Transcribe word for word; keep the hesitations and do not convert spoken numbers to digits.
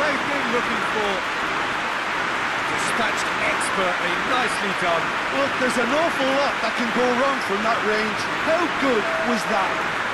they've been looking for. Dispatched expertly, nicely done. Well, there's an awful lot that can go wrong from that range. How good was that?